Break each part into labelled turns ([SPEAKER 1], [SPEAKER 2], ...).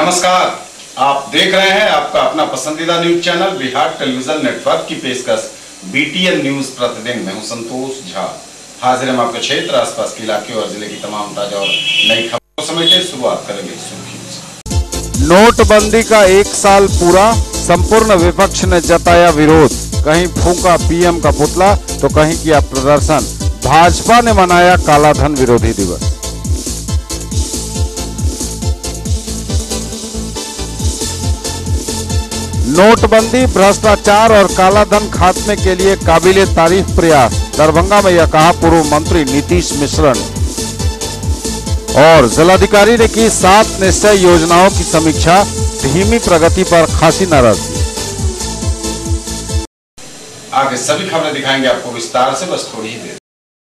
[SPEAKER 1] नमस्कार, आप देख रहे हैं आपका अपना पसंदीदा news channel Bihar television network की पेशकश बीटीएन न्यूज प्रतिदिन। मैं हूं संतोष झा। हाजिर हम आपके क्षेत्र, आसपास के इलाके और जिले की तमाम ताजा और नई खबरों को समेटे शुरुआत करेंगे सुर्खियों से।
[SPEAKER 2] नोटबंदी का 1 साल पूरा, संपूर्ण विपक्ष ने जताया विरोध। कहीं फूंका पीएम का पुतला तो कहीं किया प्रदर्शन। भाजपा ने मनाया कालाधन विरोधी दिवस। नोटबंदी, भ्रष्टाचार और कालाधन खात्मे के लिए काबिले तारीफ प्रयास। दरभंगा में यह कहा पूर्व मंत्री नीतीश मिश्रा ने। और जिलाधिकारी ने की 7 निश्चय योजनाओं की समीक्षा, धीमी प्रगति पर खासी नाराजगी।
[SPEAKER 1] आगे सभी खबरें दिखाएंगे आपको विस्तार से, बस थोड़ी ही देर।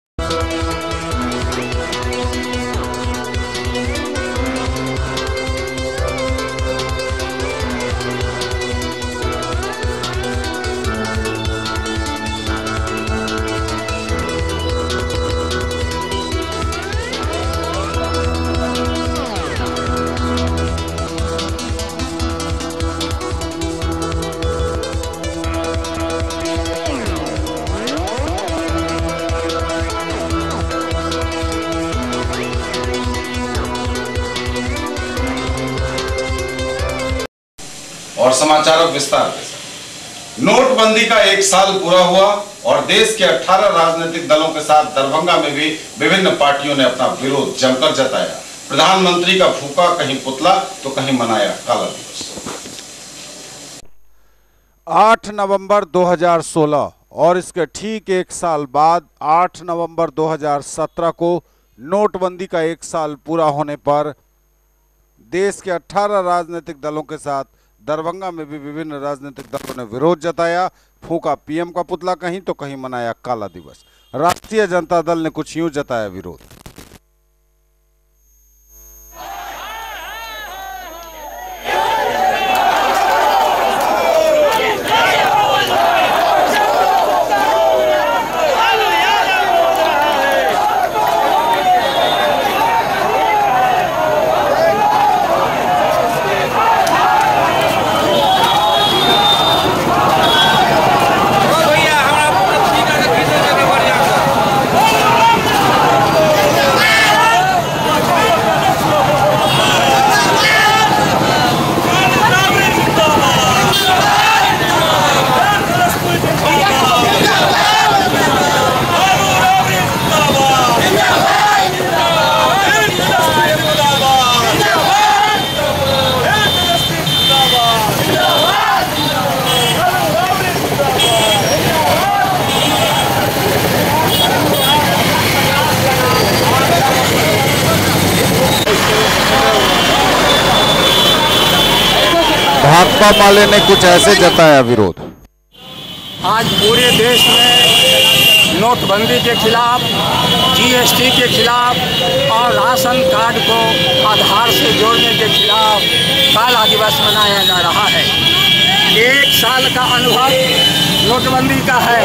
[SPEAKER 1] और समाचार अब विस्तार के साथ। नोटबंदी का 1 साल पूरा हुआ और देश के 18 राजनीतिक दलों के साथ दरभंगा में भी विभिन्न पार्टियों ने अपना विरोध जमकर जताया। प्रधानमंत्री का फूका कहीं पुतला तो कहीं मनाया काला दिवस।
[SPEAKER 2] 8 नवंबर 2016 और इसके ठीक 1 साल बाद 8 नवंबर 2017 को नोटबंदी का 1 साल पूरा होने पर देश के 18 राजनीतिक दलों के साथ दरभंगा में भी विभिन्न राजनीतिक दलों ने विरोध जताया। फूका पीएम का पुतला कहीं तो कहीं मनाया काला दिवस। राष्ट्रीय जनता दल ने कुछ यूं जताया विरोध। भाकपा माले ने कुछ ऐसे जताया विरोध।
[SPEAKER 3] आज पूरे देश में नोटबंदी के खिलाफ, जीएसटी के खिलाफ और राशन कार्ड को आधार से जोड़ने के खिलाफ काला दिवस मनाया जा रहा है। 1 साल का अनुभव नोटबंदी का है।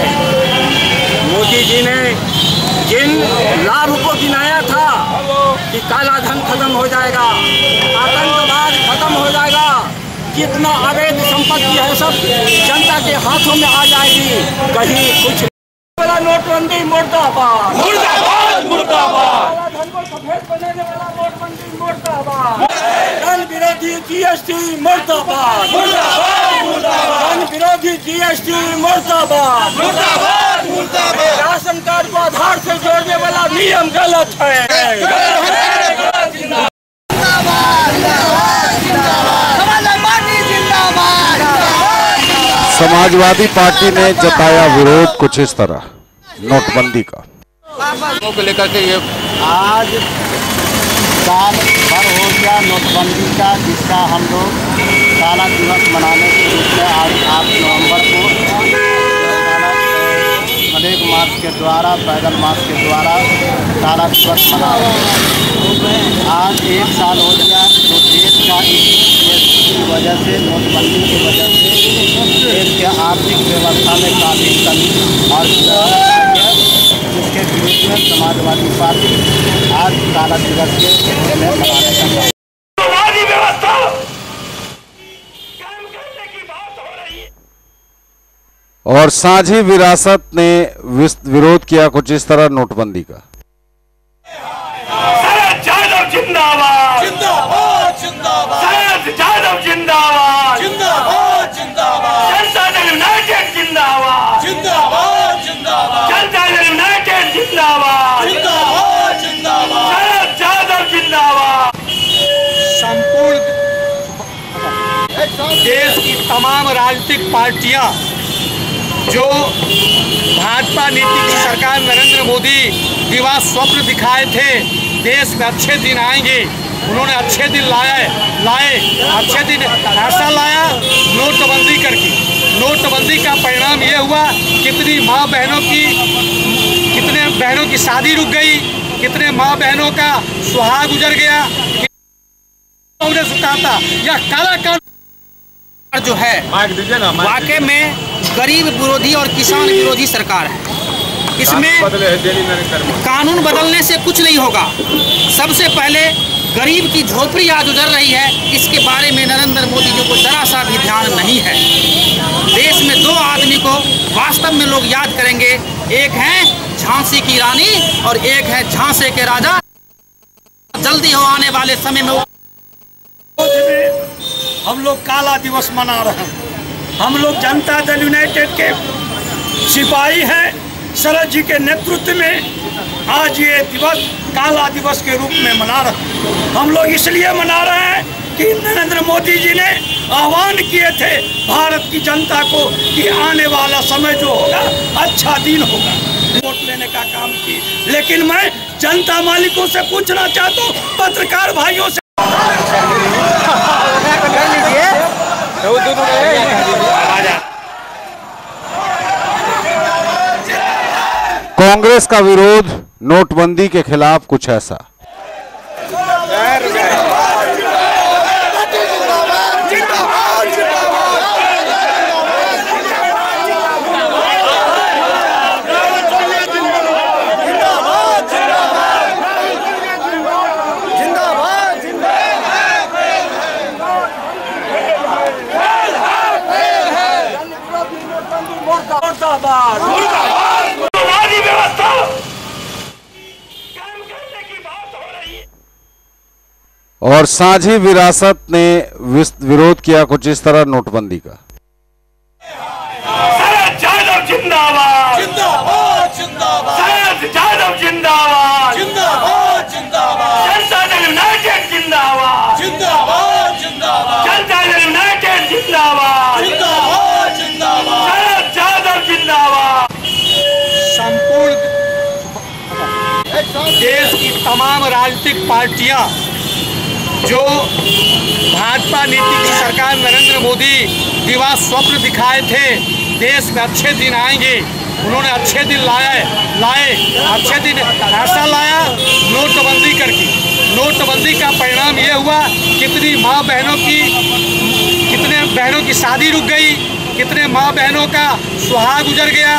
[SPEAKER 3] मोदी जी ने जिन लाभ को गिनाया था कि काला धन खत्म हो जाएगा, आतंकवाद खत्म हो जाएगा, कितना अवैध संपत्ति है सब जनता के हाथों में आ जाएगी, कहीं कुछ वाला नोटबंदी मुर्दाबाद, मुर्दाबाद, मुर्दाबाद। काला धन को सफेद बनाने वाला नोटबंदी मुर्दाबाद। धन विरोधी जीएसटी मुर्दाबाद, मुर्दाबाद, मुर्दाबाद। धन विरोधी जीएसटी मुर्दाबाद, मुर्दाबाद, मुर्दाबाद। राशन कार्ड को आधार से जोड़ने वाला नियम गलत है।
[SPEAKER 2] समाजवादी पार्टी ने जताया विरोध कुछ इस तरह नोटबंदी का।
[SPEAKER 3] को लेकर के ये
[SPEAKER 4] आज साल भर हो गया नोटबंदी का, जिसका हम लोग काला दिवस मनाने के रूप में आज 8 नवंबर को फ्लैग मार्च के द्वारा, पैदल मार्च के द्वारा काला दिवस मना रहे हैं। आज 1 साल हो गया तो देश का की वजह से, नोटबंदी की वजह से देश के आर्थिक व्यवस्था में काफ़ी कमी और सुधार है, जिसके विरोध में समाजवादी पार्टी आज काला दिवस के रूप में मनाने का
[SPEAKER 2] और साझी विरासत ने विरोध किया कुछ इस तरह नोटबंदी का।
[SPEAKER 5] शरद यादव जिंदाबाद, जिंदाबाद जिंदाबाद, शरद यादव जिंदाबाद, जिंदाबाद जिंदाबाद, जनता दल यूनाइटेड जिंदाबाद, जिंदाबाद जिंदाबाद, जनता दल यूनाइटेड जिंदाबाद, जिंदाबाद जिंदाबाद, शरद यादव जिंदाबाद।
[SPEAKER 3] संपूर्ण देश की तमाम राजनीतिक पार्टियां जो भाजपा नीति की सरकार नरेंद्र मोदी दिवा स्वप्न दिखाए थे, देश में अच्छे दिन आएंगे, उन्होंने अच्छे दिन लाए अच्छे दिन ऐसा लाया नोटबंदी करके। नोटबंदी का परिणाम ये हुआ कितनी माँ बहनों की, कितने बहनों की शादी रुक गई, कितने माँ बहनों का सुहाग गुजर गया, सुखाता या काला कानून जो है वाकई में गरीब विरोधी और किसान विरोधी सरकार है। इसमें कानून बदलने से कुछ नहीं होगा। सबसे पहले गरीब की झोपड़ी आज उजड़ रही है, इसके बारे में नरेंद्र मोदी जी को जरा सा भी ध्यान नहीं है। देश में दो आदमी को वास्तव में लोग याद करेंगे, एक है झांसी की रानी और एक है झांसे के राजा। जल्दी हो आने वाले समय में
[SPEAKER 5] हम लोग काला दिवस मना रहे हैं। हम लोग जनता दल यूनाइटेड के सिपाही हैं। शरद जी के नेतृत्व में आज ये दिवस काला दिवस के रूप में मना रहे हैं। हम लोग इसलिए मना रहे हैं कि नरेंद्र मोदी जी ने आह्वान किए थे भारत की जनता को कि आने वाला समय जो होगा अच्छा दिन होगा, वोट लेने का काम की। लेकिन मैं जनता मालिकों से पूछना चाहता हूँ, पत्रकार भाइयों से,
[SPEAKER 2] कांग्रेस का विरोध नोटबंदी के खिलाफ कुछ ऐसा। और साझी विरासत ने विरोध किया कुछ इस तरह नोटबंदी का।
[SPEAKER 5] शरद यादव जिंदाबाद, जिंदाबाद जिंदाबाद, शरद यादव जिंदाबाद, जिंदाबाद जिंदाबाद, जनता दल यूनाइटेड जिंदाबाद, जिंदाबाद जिंदाबाद, जनता दल यूनाइटेड जिंदाबाद, जिंदाबाद जिंदाबाद, शरद यादव जिंदाबाद।
[SPEAKER 3] संपूर्ण देश की तमाम राजनीतिक पार्टियां जो भाजपा नीति की सरकार नरेंद्र मोदी दिवा स्वप्न दिखाए थे, देश में अच्छे दिन आएंगे, उन्होंने अच्छे दिन लाए अच्छे दिन ऐसा लाया नोटबंदी करके। नोटबंदी का परिणाम ये हुआ कितनी माँ बहनों की, कितने बहनों की शादी रुक गई, कितने माँ बहनों का सुहाग गुजर गया,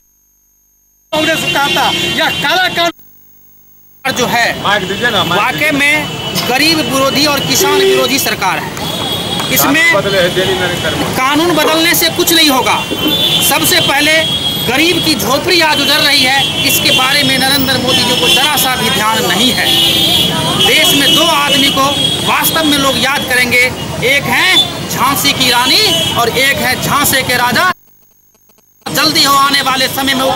[SPEAKER 3] सुखाता या काला कानून जो है वाकई में गरीब विरोधी और किसान विरोधी सरकार है। इसमें कानून बदलने से कुछ नहीं होगा। सबसे पहले गरीब की झोपड़ी आज उजड़ रही है, इसके बारे में नरेंद्र मोदी जी को जरा सा भी ध्यान नहीं है। देश में दो आदमी को वास्तव में लोग याद करेंगे, एक है झांसी की रानी और एक है झांसे के राजा। जल्दी हो आने वाले समय में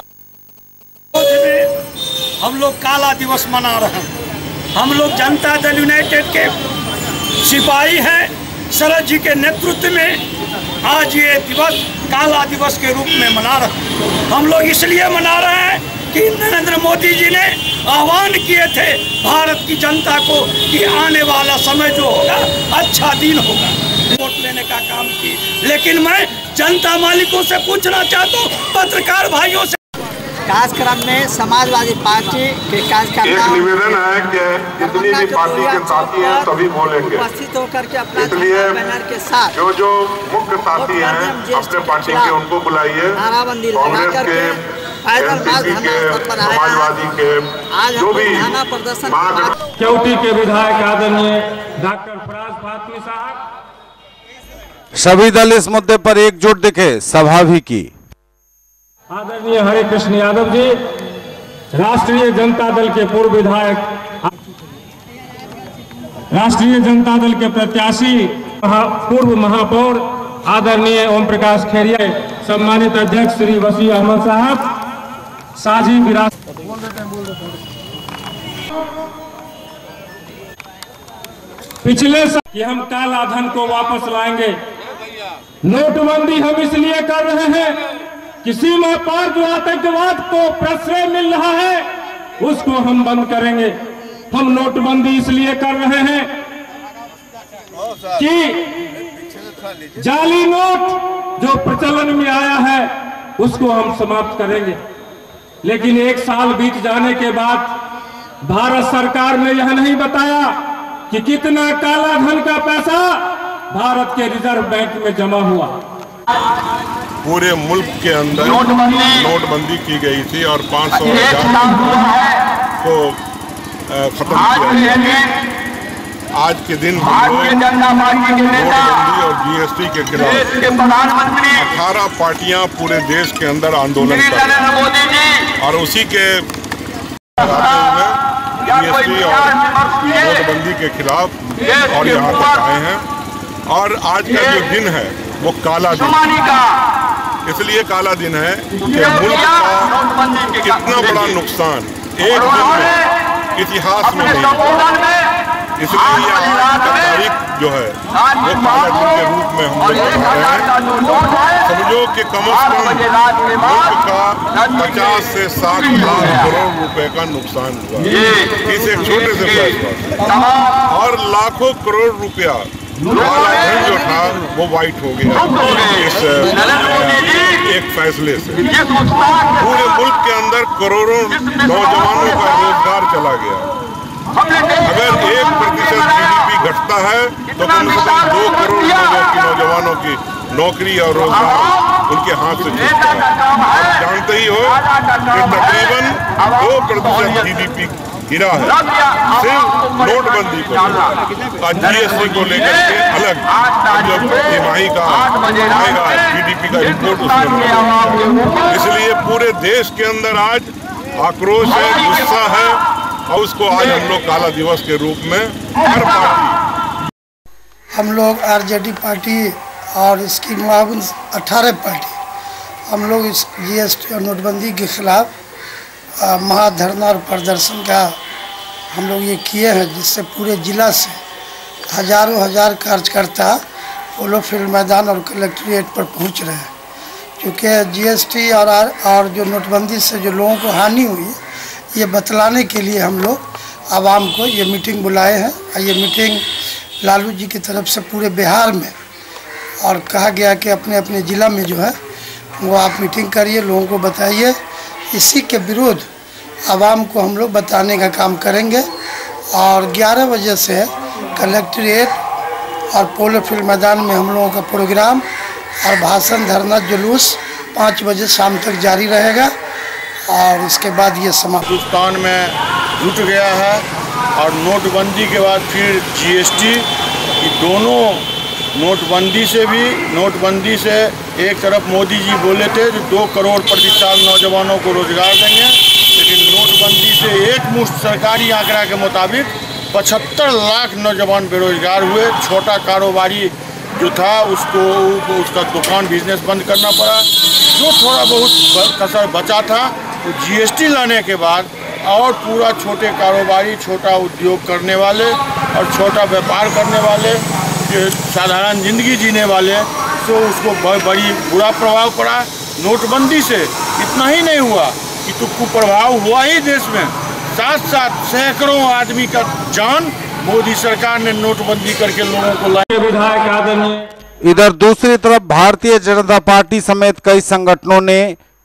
[SPEAKER 5] हम लोग काला दिवस मना रहे हैं। हम लोग जनता दल यूनाइटेड के सिपाही हैं। शरद जी के नेतृत्व में आज ये दिवस काला दिवस के रूप में मना रहे हैं। हम लोग इसलिए मना रहे हैं कि नरेंद्र मोदी जी ने आह्वान किए थे भारत की जनता को कि आने वाला समय जो होगा अच्छा दिन होगा, वोट लेने का काम की। लेकिन मैं जनता मालिकों से पूछना चाहता हूँ, पत्रकार भाइयों से,
[SPEAKER 4] कार्यक्रम में समाजवादी पार्टी के कार्यकर्ता
[SPEAKER 6] एक निवेदन है कि जितनी भी पार्टी के साथी हैं सभी बोलेंगे,
[SPEAKER 4] उपस्थित होकर के अपना
[SPEAKER 6] इसलिए
[SPEAKER 4] बैनर के साथ
[SPEAKER 6] जो मुख्य साथी हैं अपने पार्टी के उनको बुलाइए। कांग्रेस के, एनसीपी के, समाजवादी के, जो भी
[SPEAKER 7] केवटी के विधायक आदरणीय डॉक्टर फराज फातमी साहब,
[SPEAKER 2] सभी दल इस मुद्दे पर एकजुट दिखे, सभा भी की।
[SPEAKER 7] आदरणीय हरे कृष्ण यादव जी, राष्ट्रीय जनता दल के पूर्व विधायक, राष्ट्रीय जनता दल के प्रत्याशी, पूर्व महापौर आदरणीय ओम प्रकाश खेरिया, सम्मानित अध्यक्ष श्री वसी अहमद साहब, साझी विरासत पिछले साल कि हम काला धन को वापस लाएंगे। नोटबंदी हम इसलिए कर रहे हैं कि सीमा पार जो आतंकवाद को प्रश्रय मिल रहा है उसको हम बंद करेंगे। हम नोटबंदी इसलिए कर रहे हैं कि जाली नोट जो प्रचलन में आया है उसको हम समाप्त करेंगे। लेकिन एक साल बीत जाने के बाद भारत सरकार ने यह नहीं बताया कि कितना काला धन का पैसा भारत के रिजर्व बैंक में जमा हुआ।
[SPEAKER 6] पूरे मुल्क के अंदर नोटबंदी की गई थी और 500,000 को खत्म किया गया। आज के दिन हम लोग नोटबंदी और जीएसटी के खिलाफ 18 पार्टियां पूरे देश के अंदर आंदोलन कर रही हैं और उसी के जीएसटी और नोटबंदी के खिलाफ और यहाँ तक आए हैं। और आज का जो दिन है वो काला दिन, इसलिए काला दिन है कि मुल्क का इतना बड़ा नुकसान एक दिन में इतिहास में नहीं हुआ। इसलिए आज का तारीख जो है वो काला दिन के रूप में हम लोग मना रहे हैं। समझो कि कम से कम मुल्क का 50 से 60 लाख करोड़ रुपए का नुकसान हुआ इस एक छोटे से फैसला, और लाखों करोड़ रुपया काला धन जो था वो वाइट हो गया इस एक फैसले से। पूरे मुल्क के अंदर करोड़ों नौजवानों का रोजगार चला गया। अगर 1% GDP घटता है तो कम से कम 2 करोड़ नौजवानों की नौकरी और रोजगार उनके हाथ से छूटता है। आप जानते ही हो कि तकरीबन 2% GDP गिरा है सिर्फ नोटबंदी को और जीएसटी को लेकर के अलग। जब तिमाही का आएगा GDP का रिपोर्ट उसमें, इसलिए पूरे देश के अंदर आज आक्रोश है, गुस्सा है और उसको आज हम लोग काला दिवस के रूप में हर पार्टी,
[SPEAKER 8] हम लोग आरजेडी पार्टी और इसकी मुआविन 18 पार्टी हम लोग इस जीएसटी और नोटबंदी के खिलाफ महाधरना और प्रदर्शन का हम लोग ये किए हैं, जिससे पूरे ज़िला से हज़ारों कार्यकर्ता पोलो फील्ड मैदान और कलेक्ट्रेट पर पहुंच रहे हैं। क्योंकि जीएसटी और जो नोटबंदी से जो लोगों को हानि हुई ये बतलाने के लिए हम लोग आवाम को ये मीटिंग बुलाए हैं। और ये मीटिंग लालू जी की तरफ से पूरे बिहार में और कहा गया कि अपने अपने ज़िला में जो है वो आप मीटिंग करिए, लोगों को बताइए। इसी के विरोध आवाम को हम लोग बताने का काम करेंगे। और 11 बजे से कलेक्ट्रेट और पोलो फील्ड मैदान में हम लोगों का प्रोग्राम और भाषण, धरना, जुलूस 5 बजे शाम तक जारी रहेगा और इसके बाद ये समाप्त।
[SPEAKER 9] हिंदुस्तान में जुट गया है और नोटबंदी के बाद फिर जीएसटी, दोनों नोटबंदी से एक तरफ मोदी जी बोले थे कि 2 करोड़ प्रति साल नौजवानों को रोजगार देंगे, लेकिन नोटबंदी से एक मुश्त सरकारी आंकड़ा के मुताबिक 75 लाख नौजवान बेरोजगार हुए। छोटा कारोबारी जो था उसका दुकान बिजनेस बंद करना पड़ा। जो थोड़ा बहुत कसर बचा था तो जीएसटी लाने के बाद और पूरा छोटे कारोबारी, छोटा उद्योग करने वाले और छोटा व्यापार करने वाले, साधारण जिंदगी जीने वाले, तो उसको बड़ी बुरा प्रभाव पड़ा। नोटबंदी से इतना ही नहीं हुआ कि तो कुप्रभाव हुआ ही देश में, साथ साथ सैकड़ों आदमी का जान मोदी सरकार ने नोटबंदी करके लोगों को लाया।
[SPEAKER 7] विधायक आदरणीय।
[SPEAKER 2] इधर दूसरी तरफ भारतीय जनता पार्टी समेत कई संगठनों ने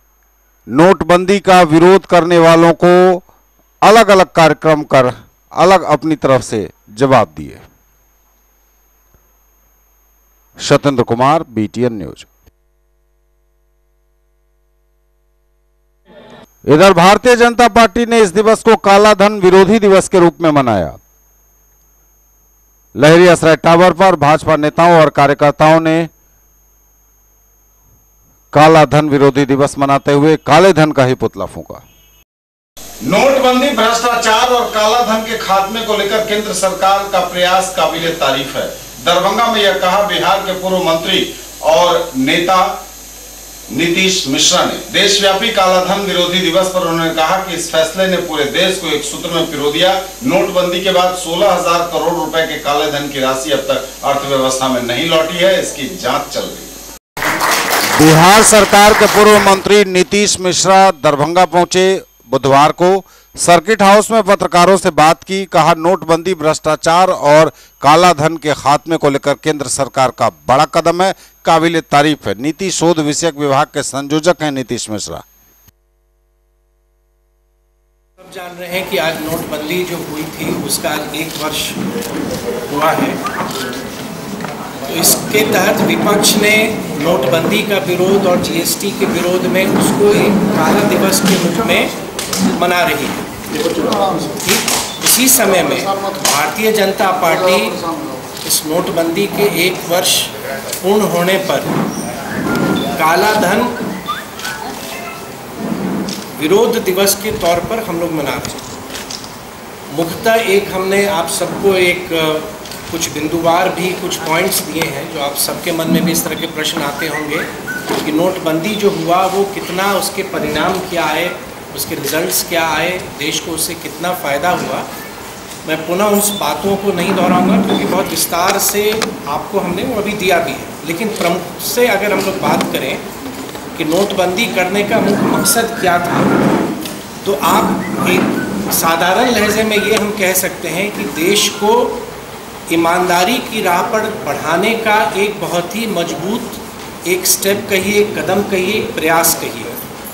[SPEAKER 2] नोटबंदी का विरोध करने वालों को अलग अलग कार्यक्रम कर अलग अपनी तरफ से जवाब दिए। Satyendra Kumar, BTN news. इधर भारतीय जनता पार्टी ने इस दिवस को काला धन विरोधी दिवस के रूप में मनाया। लहरिया सराय टावर पर भाजपा नेताओं और कार्यकर्ताओं ने काला धन विरोधी दिवस मनाते हुए काले धन का ही पुतला फूंका।
[SPEAKER 1] नोटबंदी, भ्रष्टाचार और काला धन के खात्मे को लेकर केंद्र सरकार का प्रयास काबिले तारीफ है। दरभंगा में यह कहा बिहार के पूर्व मंत्री और नेता नीतीश मिश्रा ने। देशव्यापी काला धन विरोधी दिवस पर उन्होंने कहा कि इस फैसले ने पूरे देश को एक सूत्र में पिरो दिया। नोटबंदी के बाद 16,000 करोड़ रुपए के काले धन की राशि अब तक अर्थव्यवस्था में नहीं लौटी है, इसकी जांच चल रही है।
[SPEAKER 2] बिहार सरकार के पूर्व मंत्री नीतीश मिश्रा दरभंगा पहुंचे। बुधवार को सर्किट हाउस में पत्रकारों से बात की। कहा नोटबंदी भ्रष्टाचार और काला धन के खात्मे को लेकर केंद्र सरकार का बड़ा कदम है, काबिले तारीफ है। नीति शोध विषयक विभाग के संयोजक हैं नीतीश मिश्रा।
[SPEAKER 10] सब जान रहे हैं कि आज नोटबंदी जो हुई थी उसका आज 1 वर्ष हुआ है। तो इसके तहत विपक्ष ने नोटबंदी का विरोध और जीएसटी के विरोध में उसको एक काला दिवस के रूप में मना रही है। ठीक इसी समय में भारतीय जनता पार्टी इस नोटबंदी के 1 वर्ष पूर्ण होने पर काला धन विरोध दिवस के तौर पर हम लोग मना रहे हैं। मुख्यतः एक हमने आप सबको एक कुछ बिंदुवार भी कुछ पॉइंट्स दिए हैं जो आप सबके मन में भी इस तरह के प्रश्न आते होंगे कि नोटबंदी जो हुआ वो कितना, उसके परिणाम क्या आए, उसके रिजल्ट्स क्या आए, देश को उससे कितना फ़ायदा हुआ। मैं पुनः उस बातों को नहीं दोहराऊंगा क्योंकि बहुत विस्तार से आपको हमने वो अभी दिया भी है। लेकिन प्रमुख से अगर हम लोग बात करें कि नोटबंदी करने का मुख्य मकसद क्या था, तो आप एक साधारण लहजे में ये हम कह सकते हैं कि देश को ईमानदारी की राह पर बढ़ाने का एक बहुत ही मजबूत एक स्टेप कहिए, एक कदम कहिए, एक प्रयास कहिए।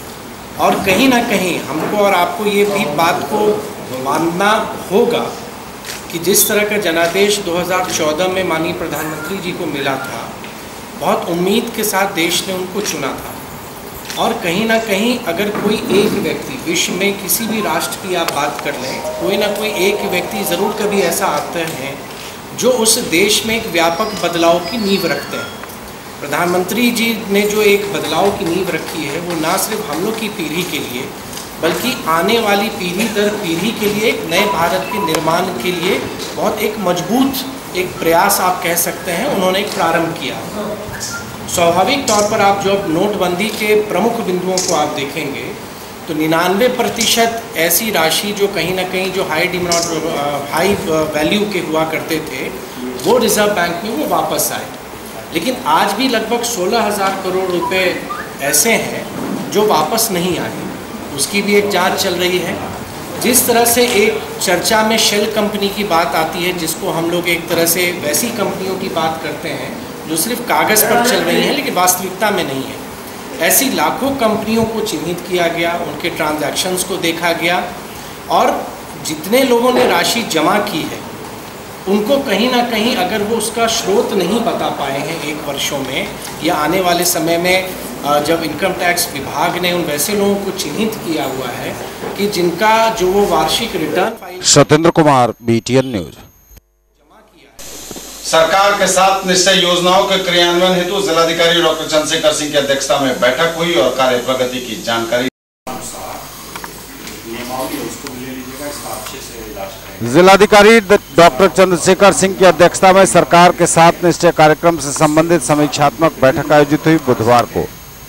[SPEAKER 10] और कहीं ना कहीं हमको और आपको ये भी बात को मानना होगा कि जिस तरह का जनादेश 2014 में माननीय प्रधानमंत्री जी को मिला था, बहुत उम्मीद के साथ देश ने उनको चुना था। और कहीं ना कहीं अगर कोई एक व्यक्ति, विश्व में किसी भी राष्ट्र की आप बात कर लें, कोई ना कोई एक व्यक्ति ज़रूर कभी ऐसा आता है जो उस देश में एक व्यापक बदलाव की नींव रखते हैं। प्रधानमंत्री जी ने जो एक बदलाव की नींव रखी है वो ना सिर्फ हम लोग की पीढ़ी के लिए बल्कि आने वाली पीढ़ी दर पीढ़ी के लिए एक नए भारत के निर्माण के लिए बहुत एक मजबूत एक प्रयास आप कह सकते हैं उन्होंने एक प्रारंभ किया। स्वाभाविक तौर पर आप जब नोटबंदी के प्रमुख बिंदुओं को आप देखेंगे तो 99% ऐसी राशि जो कहीं ना कहीं जो हाई वैल्यू के हुआ करते थे वो रिजर्व बैंक में वो वापस आए। लेकिन आज भी लगभग 16,000 करोड़ रुपए ऐसे हैं जो वापस नहीं आए, उसकी भी एक जांच चल रही है। जिस तरह से एक चर्चा में शेल कंपनी की बात आती है जिसको हम लोग एक तरह से वैसी कंपनियों की बात करते हैं जो सिर्फ कागज़ पर चल रही हैं लेकिन वास्तविकता में नहीं है, ऐसी लाखों कंपनियों को चिन्हित किया गया, उनके ट्रांजैक्शंस को देखा गया और जितने लोगों ने राशि जमा की है उनको कहीं ना कहीं अगर वो उसका स्रोत नहीं बता पाए हैं 1 वर्षों में या आने वाले समय में जब इनकम टैक्स विभाग ने उन वैसे लोगों को चिन्हित किया हुआ है कि जिनका जो वो वार्षिक return.
[SPEAKER 2] Satyendra Kumar, BTN news.
[SPEAKER 1] सरकार के 7 निश्चय योजनाओं के क्रियान्वयन हेतु जिलाधिकारी डॉक्टर चंद्रशेखर सिंह की अध्यक्षता में बैठक हुई और कार्य प्रगति की जानकारी।
[SPEAKER 2] जिलाधिकारी डॉक्टर चंद्रशेखर सिंह की अध्यक्षता में सरकार के 7 निश्चय कार्यक्रम से संबंधित समीक्षात्मक बैठक आयोजित हुई। बुधवार को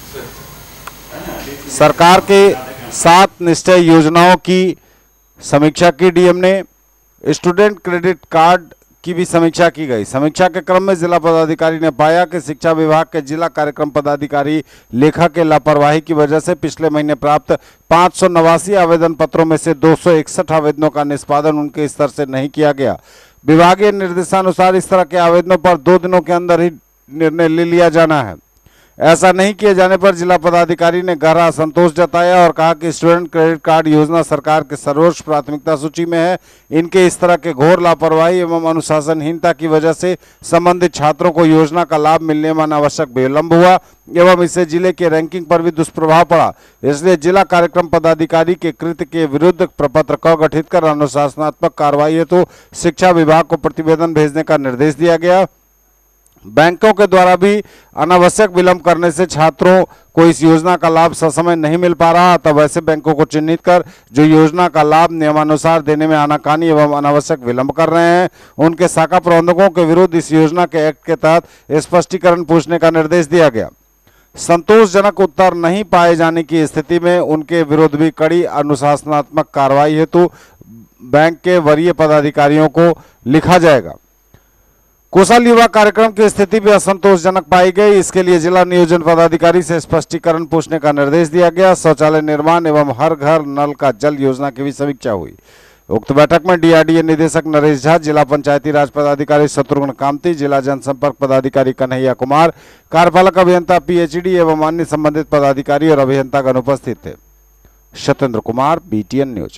[SPEAKER 2] सरकार के 7 निश्चय योजनाओं की समीक्षा की डीएम ने। स्टूडेंट क्रेडिट कार्ड की भी समीक्षा की गई। समीक्षा के क्रम में जिला पदाधिकारी ने पाया कि शिक्षा विभाग के जिला कार्यक्रम पदाधिकारी लेखा के लापरवाही की वजह से पिछले महीने प्राप्त 589 आवेदन पत्रों में से 261 आवेदनों का निष्पादन उनके स्तर से नहीं किया गया। विभागीय निर्देशानुसार इस तरह के आवेदनों पर 2 दिनों के अंदर ही निर्णय ले लिया जाना है। ऐसा नहीं किए जाने पर जिला पदाधिकारी ने गहरा असंतोष जताया और कहा कि स्टूडेंट क्रेडिट कार्ड योजना सरकार के सर्वोच्च प्राथमिकता सूची में है। इनके इस तरह के घोर लापरवाही एवं अनुशासनहीनता की वजह से संबंधित छात्रों को योजना का लाभ मिलने में अनावश्यक विलंब हुआ एवं इससे जिले के रैंकिंग पर भी दुष्प्रभाव पड़ा। इसलिए जिला कार्यक्रम पदाधिकारी के कृत्य के विरुद्ध प्रपत्र क गठित कर अनुशासनात्मक कार्रवाई हेतु शिक्षा विभाग को प्रतिवेदन भेजने का निर्देश दिया गया। बैंकों के द्वारा भी अनावश्यक विलंब करने से छात्रों को इस योजना का लाभ ससमय नहीं मिल पा रहा। तब ऐसे बैंकों को चिन्हित कर जो योजना का लाभ नियमानुसार देने में आनाकानी एवं अनावश्यक विलंब कर रहे हैं, उनके शाखा प्रबंधकों के विरुद्ध इस योजना के एक्ट के तहत स्पष्टीकरण पूछने का निर्देश दिया गया। संतोषजनक उत्तर नहीं पाए जाने की स्थिति में उनके विरुद्ध भी कड़ी अनुशासनात्मक कार्रवाई हेतु बैंक के वरीय पदाधिकारियों को लिखा जाएगा। कुशल युवा कार्यक्रम की स्थिति भी असंतोषजनक पाई गई। इसके लिए जिला नियोजन पदाधिकारी से स्पष्टीकरण पूछने का निर्देश दिया गया। शौचालय निर्माण एवं हर घर नल का जल योजना की भी समीक्षा हुई। उक्त बैठक में डीआरडीए निदेशक नरेश झा, जिला पंचायती राज पदाधिकारी शत्रुघ्न कामती, जिला जनसंपर्क पदाधिकारी कन्हैया कुमार, कार्यपालक अभियंता पीएचडी एवं अन्य संबंधित पदाधिकारी और अभियंतागण उपस्थित थे। Satyendra Kumar, BTN news.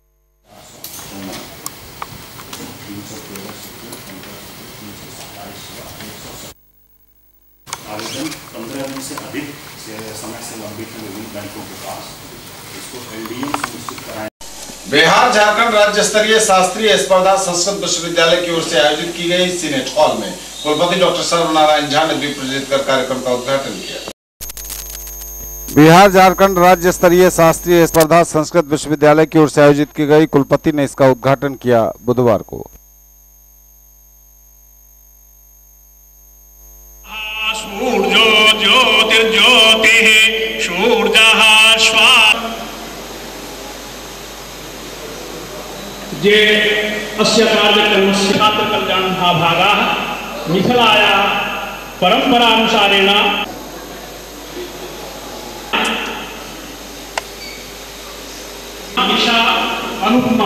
[SPEAKER 11] आवेदन 15 दिन से अधिक समय से लंबित है विभिन्न बैंकों के पास, इसको एलडीएम सुनिश्चित कराएं।
[SPEAKER 1] बिहार झारखंड राज्य स्तरीय शास्त्रीय स्पर्धा संस्कृत विश्वविद्यालय की ओर से आयोजित की गई सीनेट हॉल में कुलपति डॉक्टर सर्वनारायण झा ने दीप प्रज्वलित कर कार्यक्रम का उद्घाटन किया।
[SPEAKER 2] बिहार झारखंड राज्य स्तरीय शास्त्रीय स्पर्धा संस्कृत विश्वविद्यालय की ओर से आयोजित की गई। कुलपति ने इसका उद्घाटन किया बुधवार को।
[SPEAKER 12] सूर्यो ज्योतिर्ज्योतिः सूर्यः स्वा
[SPEAKER 7] जे अस्य कार्यक्रमस्य कल्याणभागाः मिथिलायाः परम्परानुसारेण दिशा अनुपमा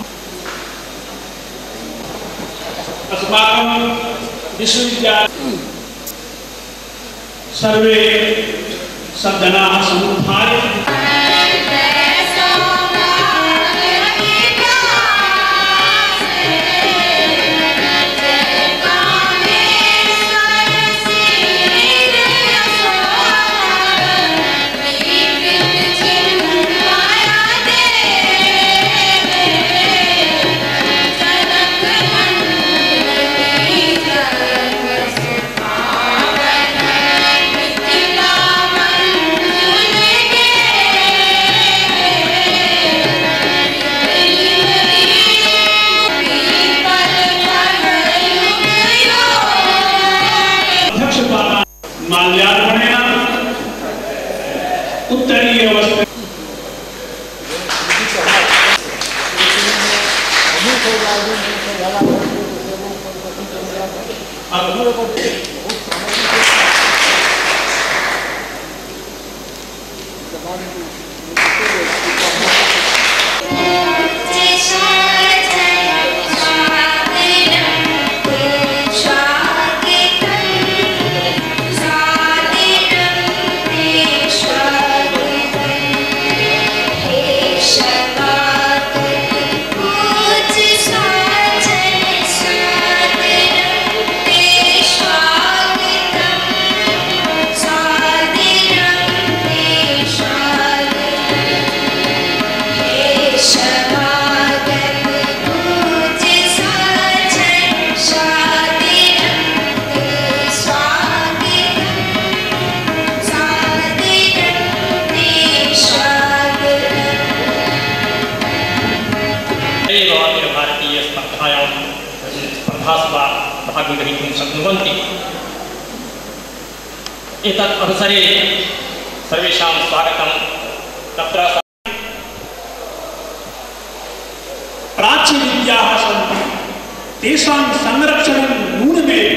[SPEAKER 7] अस्माकं विश्वविद्यालय सर्वे सज्जनाः समुत्थाय उत्तरीय अवस्था भारतीय स्पर्धायां भागं ग्रहीतुं शक्नुवन्ति। एतत् अवसरे सर्वेषां स्वागतं। तत्र प्राच्यविद्याः सन्ति, तेषां संरक्षणं नूनमेव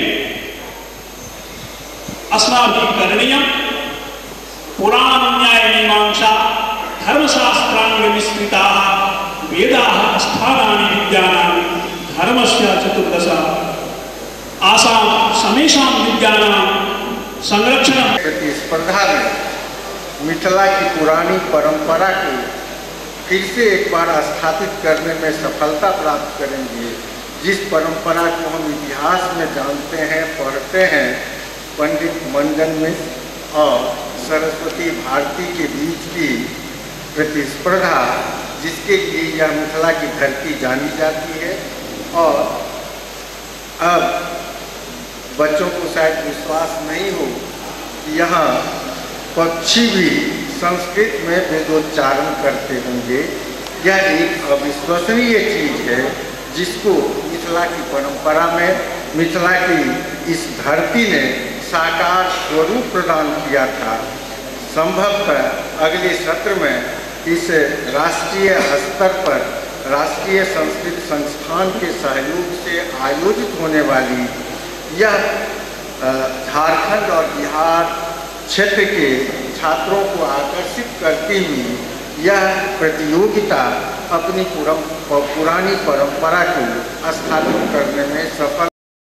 [SPEAKER 7] अस्माभिः करणीयं। पुराणन्यायमीमांसा धर्मशास्त्राङ्गविस्तृताः वेदाः अष्टादशानि विद्यानां धर्मस्य 14 आसां समेषां विद्यानां संरक्षण।
[SPEAKER 4] प्रतिस्पर्धा में मिथिला की पुरानी परंपरा को फिर से एक बार स्थापित करने में सफलता प्राप्त करेंगे। जिस परंपरा को हम इतिहास में जानते हैं, पढ़ते हैं, पंडित मंडन मिश्र और सरस्वती भारती के बीच की प्रतिस्पर्धा, जिसके लिए यह मिथिला की धरती जानी जाती है। और अब बच्चों को शायद विश्वास नहीं हो कि यहाँ पक्षी भी संस्कृत में वेदोच्चारण करते होंगे। यह एक अविश्वसनीय चीज़ है जिसको मिथिला की परंपरा में, मिथिला की इस धरती ने साकार स्वरूप प्रदान किया था। संभवतः अगले सत्र में इस राष्ट्रीय स्तर पर राष्ट्रीय संस्कृत संस्थान के सहयोग से आयोजित होने वाली यह झारखंड और बिहार क्षेत्र के छात्रों को आकर्षित करती हुई यह प्रतियोगिता अपनी पुरानी परंपरा को स्थापित करने में सफल।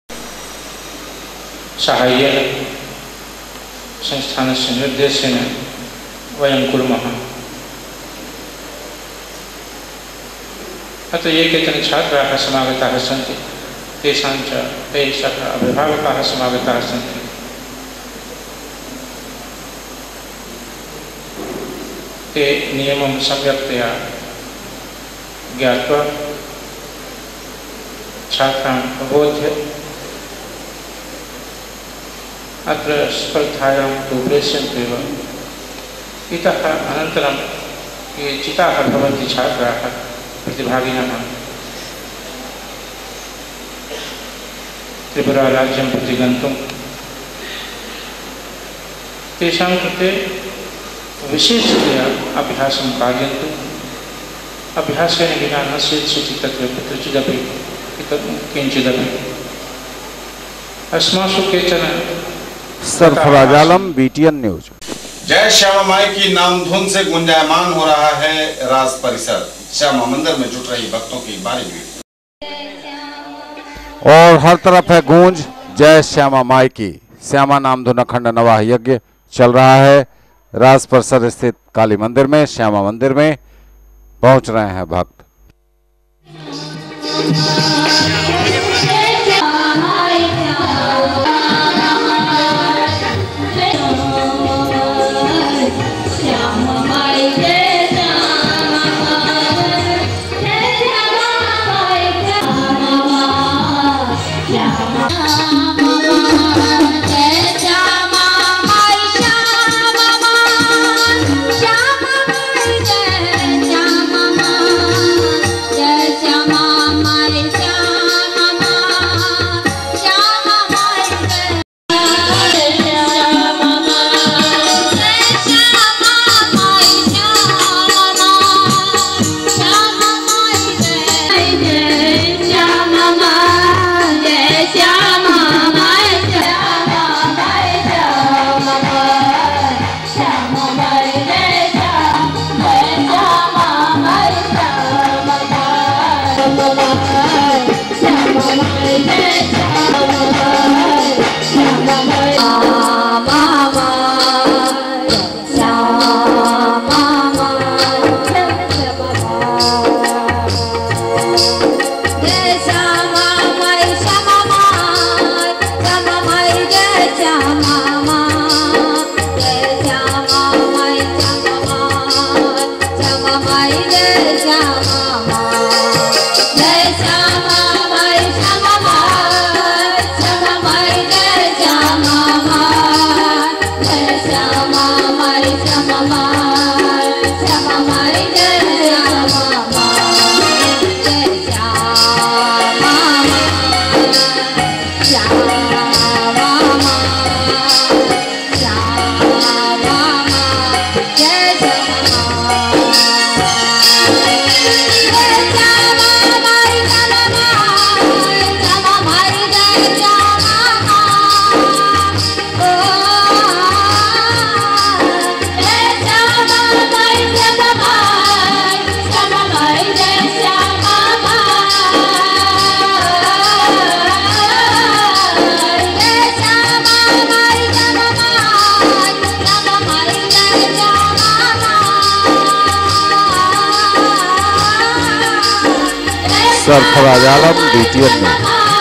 [SPEAKER 13] सहाय्य संस्थानस्य निर्देशेन वयं कुर्मः। अतः ये केचन छात्राः समागताः सन्ति, तेषां च ते सह अभिभावकाः समागताः सन्ति। ते नियमं सम्यक्तया ज्ञात्वा छात्रान् अबोध्य अत्र स्पर्धायां तु प्रेष्यन्तेव। इतः अनन्तरं ये चिताः भवन्ति छात्राः प्रतिभागिनः त्रिपुराराज्यं प्रति गन्तुं, तेषां कृते विशेषतया अभ्यासं कारयन्तु। अभ्यासेन विना न सिद्ध्यति तत्र कुत्रचिदपि किञ्चिदपि। अस्मासु केचन
[SPEAKER 2] सरफराज आलम, BTN न्यूज।
[SPEAKER 1] जय श्यामा माई की नामधुन से गुंजायमान हो रहा है राज परिसर। श्यामा मंदिर में जुट रही भक्तों की भारी भीड़
[SPEAKER 2] और हर तरफ है गूंज जय श्यामा माई की। श्यामा नामधुन अखंड नवाह यज्ञ चल रहा है। राज परिसर स्थित काली मंदिर में, श्यामा मंदिर में पहुंच रहे हैं भक्त। Sarfaraz Alam, BTN news.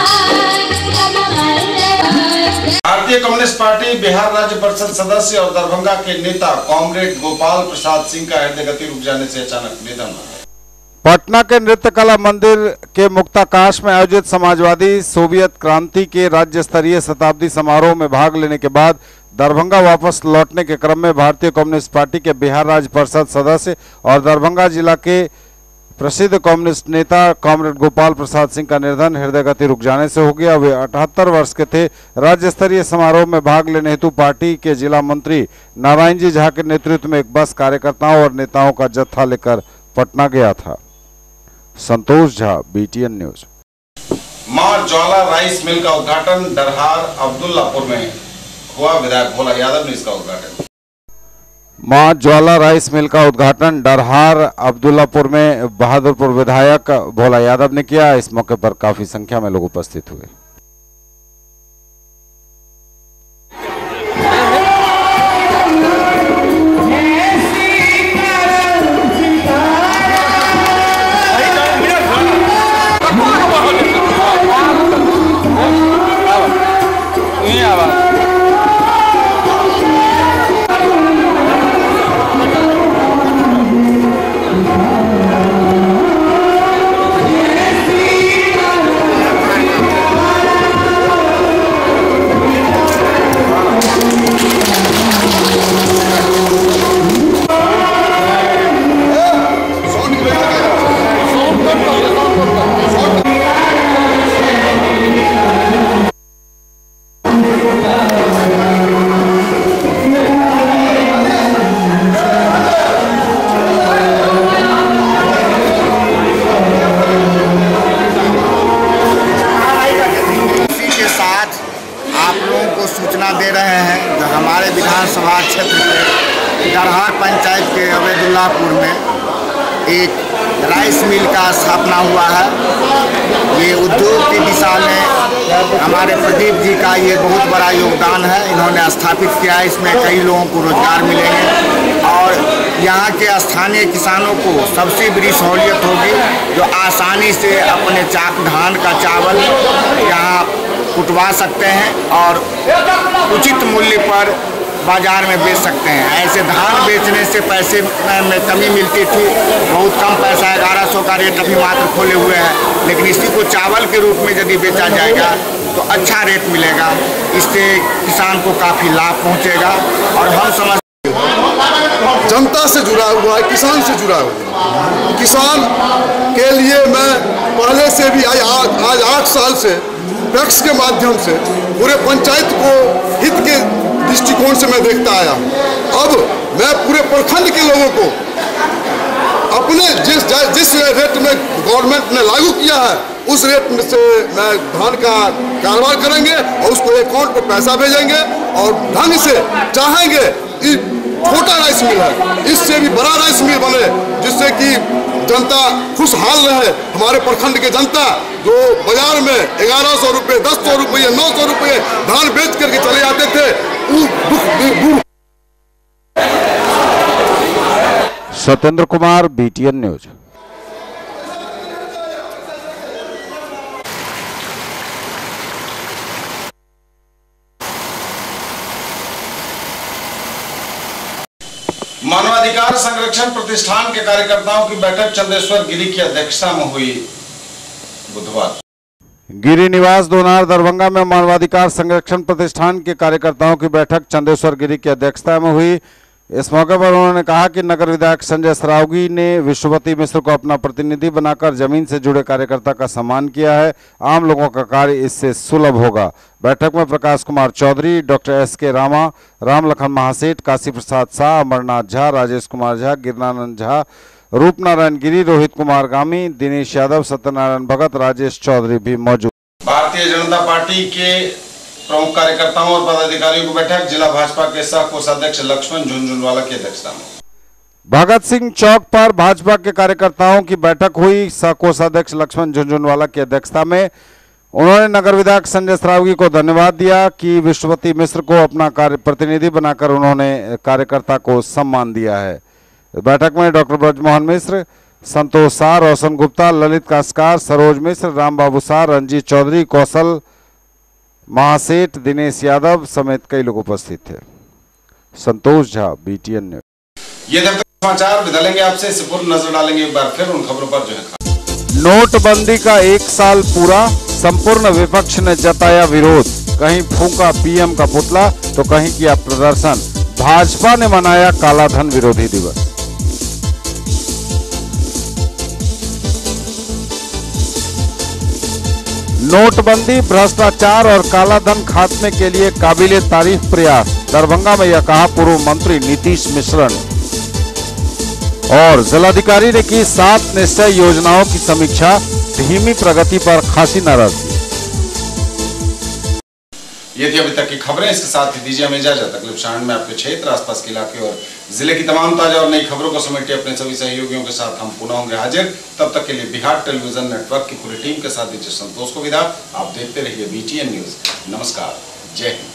[SPEAKER 1] Bharatiya communist party Bihar राज्य परिषद सदस्य और दरभंगा के नेता कॉमरेड गोपाल प्रसाद सिंह का हृदय गति रुक जाने से अचानक निधन हो गया।
[SPEAKER 2] पटना के नृत्य कला मंदिर के मुक्ताकाश में आयोजित समाजवादी सोवियत क्रांति के राज्य स्तरीय शताब्दी समारोह में भाग लेने के बाद दरभंगा वापस लौटने के क्रम में भारतीय कम्युनिस्ट पार्टी के बिहार राज्य परिषद सदस्य और दरभंगा जिला के प्रसिद्ध कम्युनिस्ट नेता कॉमरेड गोपाल प्रसाद सिंह का निधन हृदय गति रुक जाने से हो गया। वे 78 वर्ष के थे। राज्य स्तरीय समारोह में भाग लेने हेतु पार्टी के जिला मंत्री नारायण जी झा के नेतृत्व में एक बस कार्यकर्ताओं और नेताओं का जत्था लेकर पटना गया था। Santosh Jha, BTN news.
[SPEAKER 1] Maa Jwala rice mill का उद्घाटन डरहार अब्दुल्लापुर में हुआ। विधायक भोला यादव ने इसका उद्घाटन।
[SPEAKER 2] मां ज्वाला राइस मिल का उद्घाटन डरहार अब्दुल्लापुर में बहादुरपुर विधायक भोला यादव ने किया। इस मौके पर काफी संख्या में लोग उपस्थित हुए।
[SPEAKER 4] दे रहे हैं जो हमारे विधानसभा क्षेत्र के डरहार पंचायत के अब्दुल्लापुर में एक राइस मिल का स्थापना हुआ है। ये उद्योग की दिशा में हमारे प्रदीप जी का ये बहुत बड़ा योगदान है। इन्होंने स्थापित किया है। इसमें कई लोगों को रोजगार मिलेंगे और यहाँ के स्थानीय किसानों को सबसे बड़ी सहूलियत होगी जो आसानी से अपने धान का चावल यहाँ कुटवा सकते हैं और उचित मूल्य पर बाजार में बेच सकते हैं। ऐसे धान बेचने से पैसे में कमी मिलती थी, बहुत कम पैसा 1100 का रेट अभी मात्र खोले हुए हैं, लेकिन इसी को चावल के रूप में यदि बेचा जाएगा तो अच्छा रेट मिलेगा। इससे किसान को काफ़ी लाभ पहुंचेगा और हम समझ
[SPEAKER 14] जनता से जुड़ा हुआ है, किसान से जुड़ा हुआ है। किसान के लिए मैं पहले से भी आज 8 साल से पैक्स के माध्यम से पूरे पंचायत को हित के दृष्टिकोण से मैं देखता आया हूँ। अब मैं पूरे प्रखंड के लोगों को अपने जिस रेट में गवर्नमेंट ने लागू किया है उस रेट में से मैं धान का कारोबार करेंगे और उसको अकाउंट पर पैसा भेजेंगे और ढंग से चाहेंगे छोटा राइस मिल है, इससे भी बड़ा राइस मिल बने जिससे कि जनता खुशहाल रहे। हमारे प्रखंड के जनता जो बाजार में 1100 रुपये, 1000 रुपये, 900 रुपये धान बेच करके चले जाते थे, वो
[SPEAKER 2] सत्येंद्र कुमार, BTN न्यूज।
[SPEAKER 1] मानवाधिकार संरक्षण प्रतिष्ठान के कार्यकर्ताओं की बैठक चंदेश्वर गिरी की अध्यक्षता में हुई। बुधवार
[SPEAKER 2] गिरी निवास दोनार दरभंगा में मानवाधिकार संरक्षण प्रतिष्ठान के कार्यकर्ताओं की बैठक चंदेश्वर गिरी की अध्यक्षता में हुई। इस मौके पर उन्होंने कहा कि नगर विधायक संजय सरावगी ने विश्ववती मिश्र को अपना प्रतिनिधि बनाकर जमीन से जुड़े कार्यकर्ता का सम्मान किया है। आम लोगों का कार्य इससे सुलभ होगा। बैठक में प्रकाश कुमार चौधरी, डॉक्टर SK रामा, रामलखन महासेठ, काशी प्रसाद शाह, अमरनाथ झा, राजेश कुमार झा, गिरनानंद झा, रूपनारायण गिरी, रोहित कुमार गामी, दिनेश यादव, सत्यनारायण भगत, राजेश चौधरी भी मौजूद।
[SPEAKER 1] भारतीय जनता पार्टी के प्रमुख कार्यकर्ताओं और पदाधिकारियों की बैठक जिला भाजपा के सह कोषाध्यक्ष लक्ष्मण झुनझुनवाला की अध्यक्षता में।
[SPEAKER 2] भगत सिंह चौक पर भाजपा के कार्यकर्ताओं की बैठक हुई। सह कोषाध्यक्ष लक्ष्मण झुनझुनवाला की अध्यक्षता में उन्होंने नगर विधायक संजय सरावगी को धन्यवाद दिया कि विश्ववती मिश्र को अपना प्रतिनिधि बनाकर उन्होंने कार्यकर्ता को सम्मान दिया है। बैठक में डॉक्टर ब्रजमोहन मिश्र, संतोष शाह, रोशन गुप्ता, ललित कास्कार, सरोज मिश्र, राम बाबू शाह, रंजीत चौधरी, कौशल महासेठ, दिनेश यादव समेत कई लोग उपस्थित थे। Santosh Jha, BTN news.
[SPEAKER 1] ये जब तक समाचार विधालेंगे आपसे, इससे पूर्व नजर डालेंगे एक बार फिर उन खबरों पर जो है।
[SPEAKER 2] नोटबंदी का 1 साल पूरा, संपूर्ण विपक्ष ने जताया विरोध। कहीं फूंका पीएम का पुतला तो कहीं किया प्रदर्शन। भाजपा ने मनाया कालाधन विरोधी दिवस। नोटबंदी भ्रष्टाचार और कालाधन खात्मे के लिए काबिले तारीफ प्रयास, दरभंगा में यह कहा पूर्व मंत्री नीतीश मिश्रा ने। और जिलाधिकारी ने की 7 निश्चय योजनाओं की समीक्षा, धीमी प्रगति पर खासी नाराजगी।
[SPEAKER 1] ये थी अभी तक की खबरें, इसके साथ ही दीजिए हमें इजाजत। अगले क्षण में आपके क्षेत्र, आसपास के इलाके और जिले की तमाम ताजा और नई खबरों को समेटे अपने सभी सहयोगियों के साथ हम पुनः होंगे हाजिर। तब तक के लिए बिहार टेलीविजन नेटवर्क की पूरी टीम के साथ दीजिए संतोष को विदा। आप देखते रहिए BTN न्यूज। नमस्कार, जय हिंद।